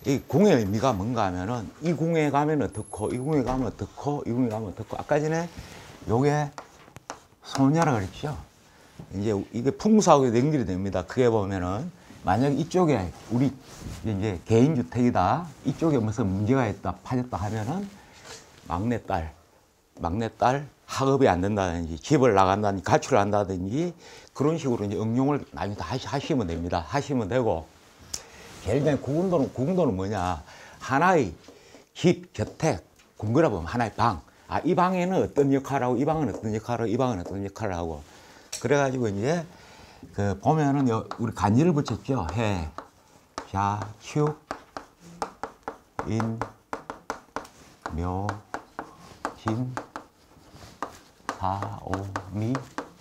이 궁의 의미가 뭔가 하면은 이 궁에 가면 어떻고 이 궁에 가면 어떻고 이 궁에 가면 어떻고 아까 전에 요게 소녀라 그랬죠. 이제 이게 풍수하고 연결이 됩니다. 크게 보면은 만약 이쪽에 우리 이제 개인주택이다 이쪽에 무슨 문제가 있다 파졌다 하면은 막내딸 학업이 안 된다든지 집을 나간다든지 가출을 한다든지 그런 식으로 이제 응용을 나중에 다 하시면 됩니다. 하시면 되고 제일 전에 구궁도는 뭐냐 하나의 집, 저택, 궁궐이라 보면 하나의 방. 아, 이 방에는 어떤 역할을 하고 이 방은 어떤 역할을 하고 이 방은 어떤 역할을 하고 그래가지고 이제 그 보면은 우리 간지를 붙였죠. 해, 자, 축, 인, 묘, 진, 사, 오, 미,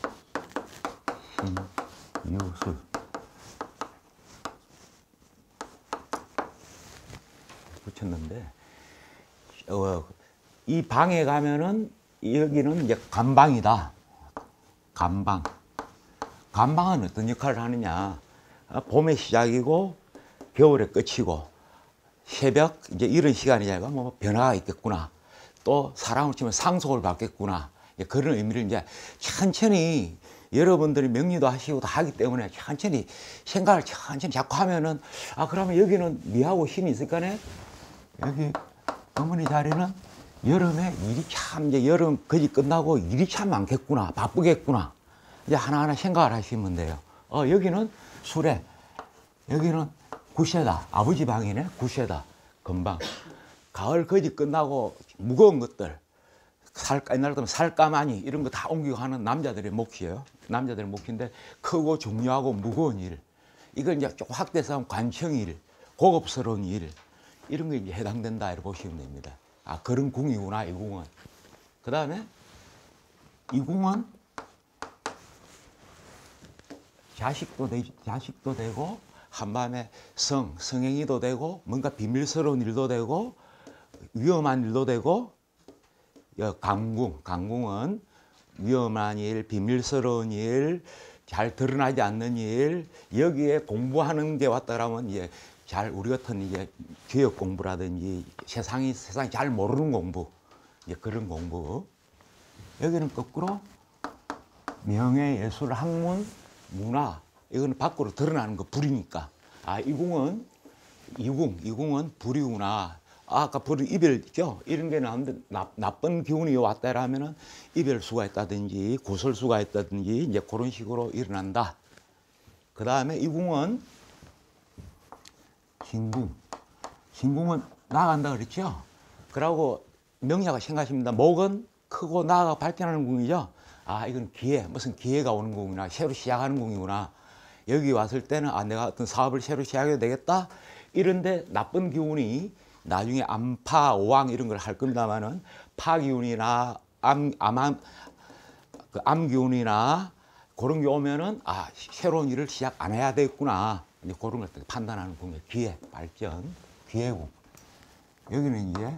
신, 유, 술. 붙였는데, 이 방에 가면은 여기는 이제 간방이다. 간방. 간방은 어떤 역할을 하느냐. 봄의 시작이고, 겨울의 끝이고, 새벽, 이제 이런 시간이니까 뭐 변화가 있겠구나. 또 사람을 치면 상속을 받겠구나. 그런 의미를 이제 천천히 여러분들이 명리도 하시고 다 하기 때문에 천천히 생각을 천천히 자꾸 하면은 아, 그러면 여기는 미하고 신이 있을까네? 여기 어머니 자리는 여름에 일이 참 이제 여름 거지 끝나고 일이 참 많겠구나. 바쁘겠구나. 이제 하나하나 생각을 하시면 돼요. 여기는 수레. 여기는 구세다. 아버지 방이네. 구세다. 금방. 가을 거지 끝나고 무거운 것들. 옛날 같으면 살까마니 이런 거 다 옮기고 하는 남자들의 몫이에요. 남자들의 몫인데 크고 중요하고 무거운 일. 이걸 이제 조금 확대해서 하면 관청일, 고급스러운 일. 이런 게 이제 해당된다 이렇게 보시면 됩니다. 아, 그런 궁이구나, 이 궁은. 그 다음에 이 궁은 자식도 되고 한밤에 성행위도 되고 뭔가 비밀스러운 일도 되고 위험한 일도 되고 강궁은 위험한 일, 비밀스러운 일, 잘 드러나지 않는 일, 여기에 공부하는 게 왔다 그러면 이제 우리 같은 이제 교육 공부라든지 세상이 잘 모르는 공부, 이제 그런 공부. 여기는 거꾸로 명예, 예술, 학문, 문화, 이거는 밖으로 드러나는 거 불이니까. 아, 이 궁은 불이구나. 아까 불은 이별이죠. 이런 게 나오는데 나쁜 기운이 왔다 하면은 이별수가 있다든지 구설수가 있다든지 이제 그런 식으로 일어난다. 그 다음에 이 궁은 진궁. 진궁은 나아간다 그랬죠. 그러고 명리학을 생각하십니다. 목은 크고 나아가 발전하는 궁이죠. 아, 이건 기회, 무슨 기회가 오는 궁이구나. 새로 시작하는 궁이구나. 여기 왔을 때는 아, 내가 어떤 사업을 새로 시작해야 되겠다. 이런데 나쁜 기운이 나중에 암파, 오왕 이런 걸 할 겁니다만은 파기운이나 암기운이나 그런 게 오면은 아, 새로운 일을 시작 안 해야 되겠구나. 이제 그런 것들 판단하는 궁이 기회, 발전, 기회궁. 여기는 이제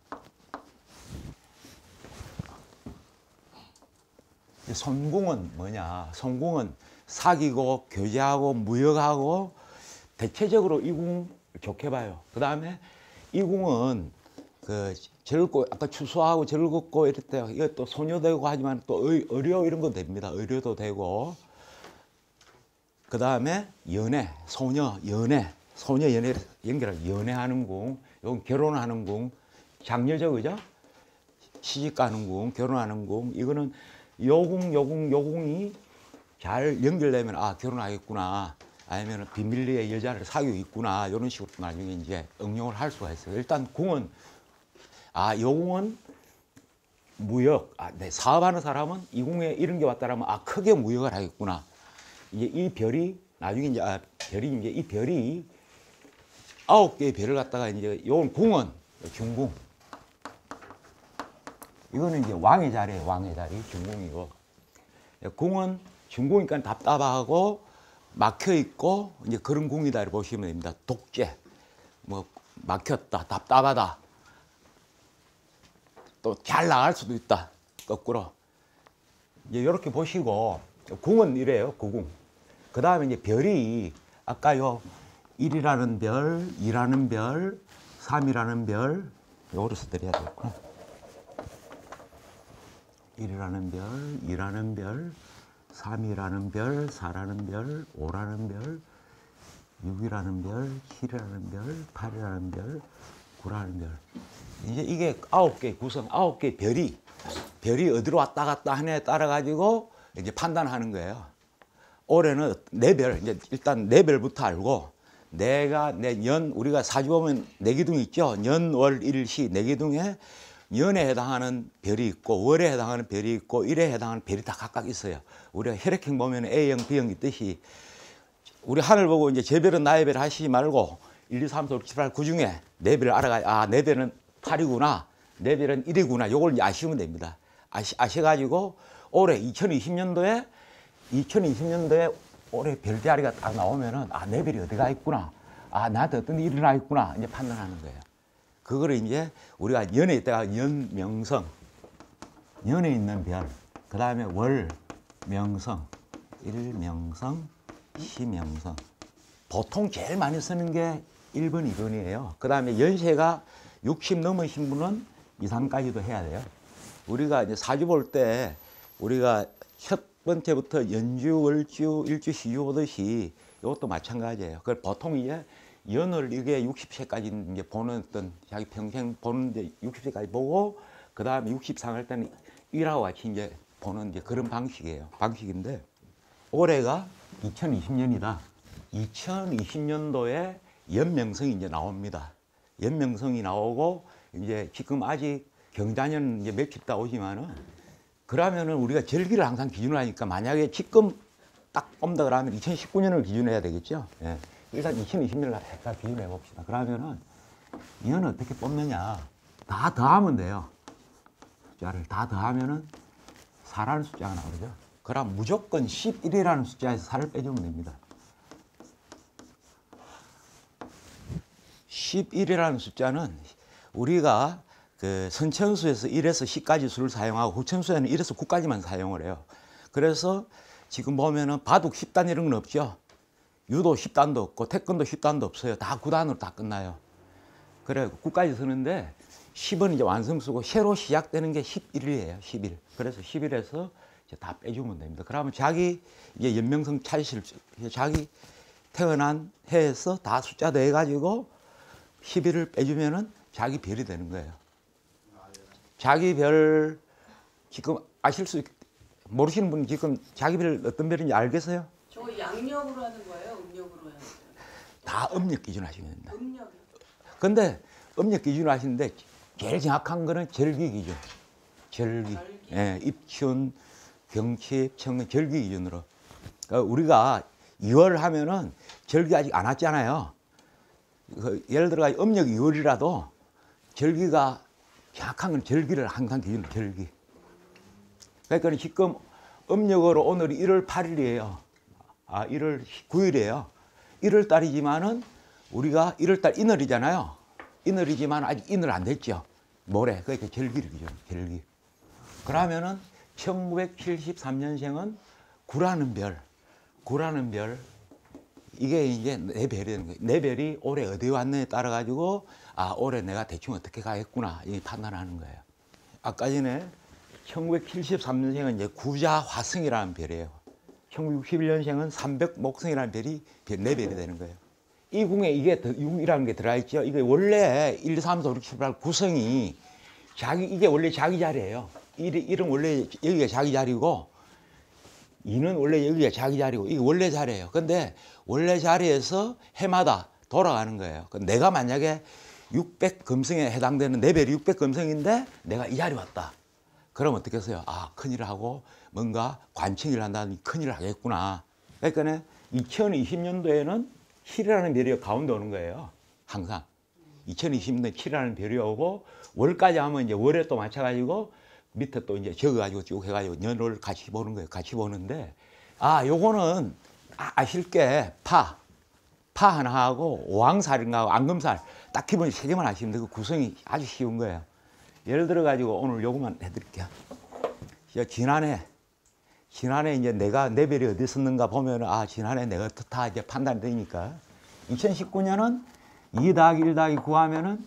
손궁은 뭐냐? 손궁은 사귀고 교제하고 무역하고 대체적으로 이 궁 좋게 봐요. 그 다음에 이 궁은 그 즐겁고 아까 추수하고 즐겁고 이럴 때 이거 또 소녀되고 하지만 또 의료 이런 거 됩니다. 의료도 되고 그 다음에 연애, 소녀 연애 연결을 연애하는 궁, 이건 결혼하는 궁, 장녀죠, 그죠? 시집 가는 궁, 결혼하는 궁, 이거는 요궁이 잘 연결되면 아, 결혼하겠구나. 아니면 비밀리에 여자를 사귀고 있구나. 이런 식으로 나중에 이제 응용을 할 수가 있어요. 일단 궁은, 아, 요 궁은 무역. 아, 네, 사업하는 사람은 이 궁에 이런 게 왔다라면 아, 크게 무역을 하겠구나. 이제 이 별이, 나중에 이제, 이 별이 9개의 별을 갖다가 이제, 요건 궁은 중궁. 이거는 이제 왕의 자리예요. 왕의 자리. 중궁이고. 궁은 중궁이니까 답답하고 막혀 있고 이제 그런 궁이다 이렇게 보시면 됩니다. 독재, 뭐 막혔다, 답답하다, 또 잘 나갈 수도 있다. 거꾸로 이제 이렇게 보시고 궁은 이래요. 구궁. 그 다음에 이제 별이 아까 요 1이라는 별, 2라는 별, 3이라는 별, 요거를 써드려야 되겠구나. 1이라는 별, 2라는 별, 3이라는 별, 4라는 별, 5라는 별, 6이라는 별, 7이라는 별, 8이라는 별, 9라는 별. 이제 이게 9개 구성, 9개 별이 어디로 왔다 갔다 하냐에 따라 가지고 이제 판단하는 거예요. 올해는 네 별, 이제 일단 네 별부터 알고, 우리가 사주 보면 내기둥 있죠? 년, 월, 일, 시, 내기둥에 년에 해당하는 별이 있고, 월에 해당하는 별이 있고, 일에 해당하는 별이 다 각각 있어요. 우리가 혈액형 보면 A형, B형 있듯이, 우리 하늘 보고 이제 제 별은 나의 별 하시지 말고, 1, 2, 3, 4, 5, 6, 7, 8, 9 중에 내 별을 내 별은 8이구나, 내 별은 1이구나, 요걸 이제 아시면 됩니다. 아셔가지고, 올해 2020년도에 올해 별자리가 딱 나오면은, 내 별이 어디가 있구나. 나한테 어떤 일이 일어나 있구나. 이제 판단하는 거예요. 그거를 이제 우리가 년에 있다가 연명성, 년에 있는 별, 그 다음에 월, 명성, 일명성, 시명성. 보통 제일 많이 쓰는 게 1번, 2번이에요. 그 다음에 연세가 60 넘으신 분은 2, 3까지도 해야 돼요. 우리가 이제 사주 볼 때 우리가 첫 번째부터 연주, 월주, 일주, 시주 보듯이 이것도 마찬가지예요. 그 보통 이제 연을 이게 60세까지 이제 보는 어떤 자기 평생 보는데 60세까지 보고 그 다음에 60상 할 때는 일하고 같이 이제 보는 이제 그런 방식인데 올해가 2020년이다. 2020년도에 연명성이 이제 나옵니다. 연명성이 나오고 이제 지금 아직 경자년 이제 며칠 있다 오지만은 그러면은 우리가 절기를 항상 기준으로 하니까 만약에 지금 딱 뽑는다 그러면 2019년을 기준해야 되겠죠. 예. 일단 2020년을 기준해 봅시다. 그러면은 이건 어떻게 뽑느냐? 다 더하면 돼요. 숫자를 다 더하면은 4라는 숫자가 나오죠. 그럼 무조건 11이라는 숫자에서 4를 빼주면 됩니다. 11이라는 숫자는 우리가 그 선천수에서 1에서 10까지 수를 사용하고 후천수에는 1에서 9까지만 사용을 해요. 그래서 지금 보면은 바둑 10단 이런 건 없죠. 유도 10단도 없고 태권도 10단도 없어요. 다 9단으로 다 끝나요. 그래 9까지 쓰는데 10은 이제 완성수고 새로 시작되는 게 11이에요. 11. 그래서 11에서 이제 다 빼주면 됩니다. 그러면 자기 이제 연명성 찾으실 자기 태어난 해에서 다 숫자 더해가지고 11을 빼주면은 자기 별이 되는 거예요. 자기 별 지금 모르시는 분 지금 자기 별 어떤 별인지 알겠어요? 저 양력으로 하는 거예요? 음력으로 하는 거예요? 다 음력 기준 하시면 됩니다. 음력이요? 근데 음력 기준으로 하시는데 제일 정확한 거는 절기 기준. 절기. 예, 입춘, 병칩, 청년 절기 기준으로. 그러니까 우리가 2월 하면은 절기 아직 안 왔잖아요. 예를 들어 음력 2월이라도 절기가 정확한 건 절기를 항상 기준으로 절기. 그러니까 지금 음력으로 오늘이 1월 8일이에요. 1월 9일이에요. 1월 달이지만은 우리가 1월 달 인월이잖아요. 인월이지만 아직 인월 안 됐죠. 모레. 그러니까 절기를 기준, 절기. 그러면은 1973년생은 구라는 별. 이게 이제 내 별이 되는 거예요. 내 별이 올해 어디 왔느냐에 따라 가지고 올해 내가 대충 어떻게 가겠구나 이 판단하는 거예요. 아까 전에 1973년생은 이제 구자 화성이라는 별이에요. 1961년생은 삼백 목성이라는 별이 내 별이 되는 거예요. 이 궁에 이게 6이라는 게 들어있죠. 이게 원래 1, 2, 3, 4, 5, 6, 7, 8 구성이 이게 원래 자기 자리예요. 1은 원래 여기가 자기 자리고 2는 원래 여기가 자기 자리고 이게 원래 자리예요. 근데 원래 자리에서 해마다 돌아가는 거예요. 내가 만약에 600 금성에 해당되는 내 별이 600 금성인데 내가 이 자리 왔다. 그럼 어떻게 했어요? 큰일을 하고 뭔가 관청일을 한다니 큰일을 하겠구나. 그러니까 2020년도에는 7이라는 별이 가운데 오는 거예요. 항상. 2020년도에 7이라는 별이 오고 월까지 하면 이제 월에 또 맞춰가지고 밑에 또 이제 적어가지고 쭉 해가지고 년을 같이 보는 거예요. 같이 보는데 요거는 아실 게 파 하나 하고 오왕살인가 앙금살 딱 기본 3개만 아시면 되고 구성이 아주 쉬운 거예요. 예를 들어 가지고 오늘 요거만 해드릴게요. 지난해 이제 내가 내 별이 어디 있었는가 보면은 지난해 내가 어떻다 이제 판단이 되니까 2019년은 2 더하기 1 더하기 9 하면은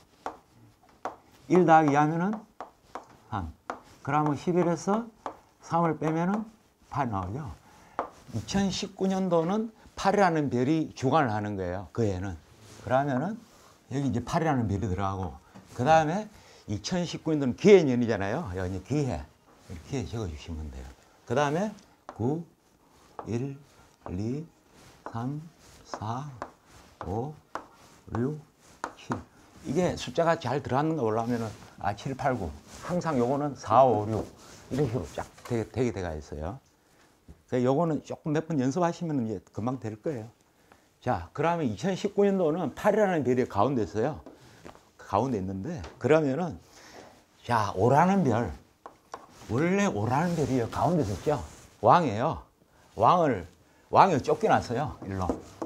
1 더하기 2 하면은 3. 그러면 11에서 3을 빼면은 8 나오죠. 2019년도는 8이라는 별이 주관을 하는 거예요. 그 해는. 그러면은 여기 이제 8이라는 별이 들어가고, 그 다음에 2019년도는 기해년이잖아요. 여기 기해. 이렇게 적어주시면 돼요. 그 다음에 9, 1, 2, 3, 4, 5, 6, 7. 이게 숫자가 잘 들어갔는가 보려면은 7, 8, 9. 항상 요거는 4, 5, 6. 이런 식으로 쫙 되게 돼가 있어요. 요거는 조금 몇 번 연습하시면 이제 금방 될 거예요. 자, 그러면 2019년도는 8이라는 별이 가운데 있어요. 가운데 있는데, 그러면은, 자, 오라는 별. 원래 오라는 별이 가운데 있었죠? 왕이에요. 왕이 쫓겨났어요. 일로.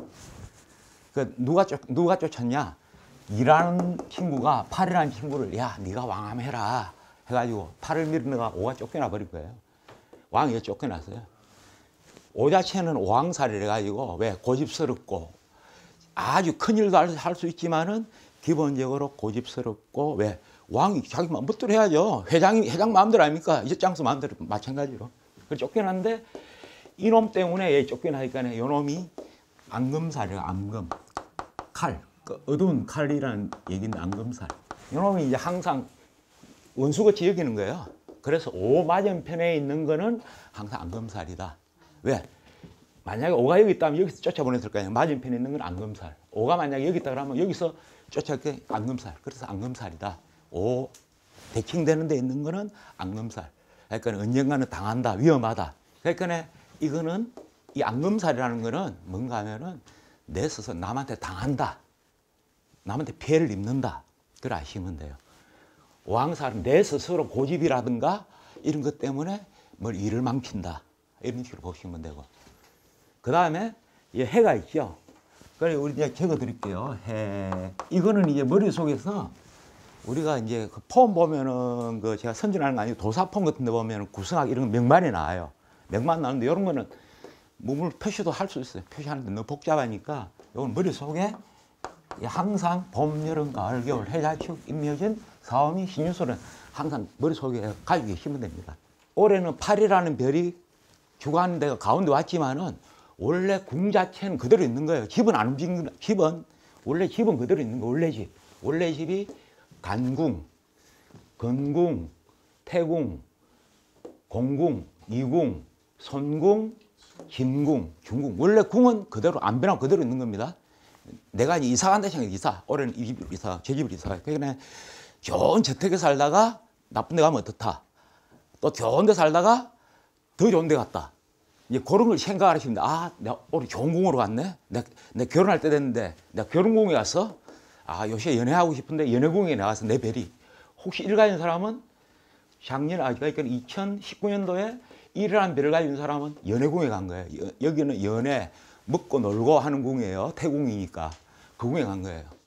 누가 쫓았냐? 2라는 친구가 8이라는 친구를, 야, 네가 왕 한번 해라. 해가지고 8을 밀어내가 5가 쫓겨나 버린 거예요. 왕이 쫓겨났어요. 5 자체는 오왕살이라 가지고, 왜? 고집스럽고, 아주 큰 일도 할 수 있지만은, 기본적으로 고집스럽고, 왜? 왕이 자기 마음대로 해야죠. 회장 마음대로 아닙니까? 이장수 마음대로 마찬가지로. 그래서 쫓겨났는데, 이놈 때문에 얘 쫓겨나니까, 요놈이 앙금살이에요, 앙금. 칼. 그 어두운 칼이라는 얘기인데, 앙금살. 요놈이 이제 항상 원수같이 여기는 거예요. 그래서 5 맞은편에 있는 거는 항상 앙금살이다. 왜? 만약에 5가 여기 있다면 여기서 쫓아보냈을 거 아니에요. 맞은편에 있는 건 앙금살. 5가 만약에 여기 있다 그러면 여기서 쫓아갈 게 앙금살. 그래서 앙금살이다. 5 대칭되는 데 있는 거는 앙금살. 그러니까 언젠가는 당한다. 위험하다. 그러니까 이거는 이 앙금살이라는 거는 뭔가 하면은 내 스스로 남한테 당한다. 남한테 피해를 입는다. 그걸 아시면 돼요. 오왕살은 내 스스로 고집이라든가 이런 것 때문에 뭘 일을 망친다. 이런 식으로 보시면 되고. 그 다음에 해가 있죠. 그래, 우리 이제 적어 드릴게요. 해. 이거는 이제 머릿속에서 우리가 이제 그 폼 보면은 그 제가 선전하는 거 아니고 도사폼 같은 데 보면은 구성학 이런 거 명만이 나와요. 명만 나오는데 이런 거는 몸을 표시도 할 수 있어요. 표시하는데 너무 복잡하니까 이건 머릿속에 항상 봄, 여름, 가을, 겨울, 해자축, 임묘진, 사오미, 신유소는 항상 머릿속에 가지고 계시면 됩니다. 올해는 8이라는 별이 주관 데가 가운데 왔지만은 원래 궁 자체는 그대로 있는 거예요. 집은 안 움직이는, 원래 집은 그대로 있는 거, 원래 집. 원래 집이 간궁, 건궁, 태궁, 공궁, 이궁, 손궁, 김궁, 중궁. 원래 궁은 그대로 안 변하고 그대로 있는 겁니다. 내가 이사 간다 생각해, 이사. 올해는 이 집으로 이사, 제 집으로 이사. 그러니까 좋은 저택에 살다가 나쁜 데 가면 어떻다. 또 좋은 데 살다가 더 좋은 데 갔다. 이제 그런 걸 생각을 하시면, 내가 올해 좋은 궁으로 갔네? 내가 결혼할 때 됐는데, 내가 결혼궁에 갔어? 요새 연애하고 싶은데 연애궁에 나가서 내 별이. 혹시 일 가진 사람은 그러니까 2019년도에 일이라는 별을 가진 사람은 연애궁에 간 거예요. 여기는 연애, 먹고 놀고 하는 궁이에요. 태궁이니까. 그 궁에 간 거예요.